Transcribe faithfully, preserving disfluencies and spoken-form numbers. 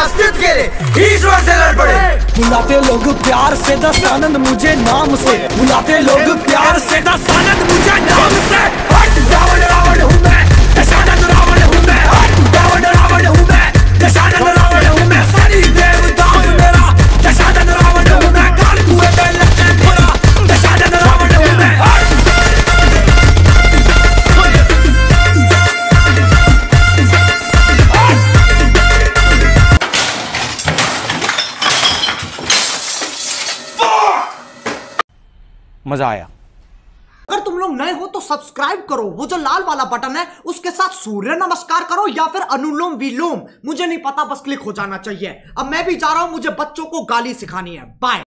अस्तित्व के लिए ईश्वर से लड़ पड़े। बुलाते लोग प्यार से दस आनंद मुझे नाम से, बुलाते लोग प्यार से दस आनंद मुझे नाम से। हट रावण रावण हूँ मैं, दशानंद रावण हूँ मैं। हट रावण रावण हूँ मैं, दशानंद रावण हूँ मैं। सनी देवदास मेरा दशानंद रावण हूँ मैं। काल कुएं पे लटके मेरा दशानंद रावण हूँ मैं। मजा आया। अगर तुम लोग नए हो तो सब्सक्राइब करो, वो जो लाल वाला बटन है उसके साथ सूर्य नमस्कार करो या फिर अनुलोम विलोम, मुझे नहीं पता, बस क्लिक हो जाना चाहिए। अब मैं भी जा रहा हूं, मुझे बच्चों को गाली सिखानी है। बाय।